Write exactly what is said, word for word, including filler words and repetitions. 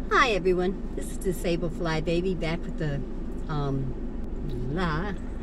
Hi everyone, this is Disabled Fly Baby back with the um, la